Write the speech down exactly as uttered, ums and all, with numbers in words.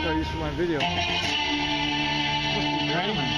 got used to my video. Must be draining.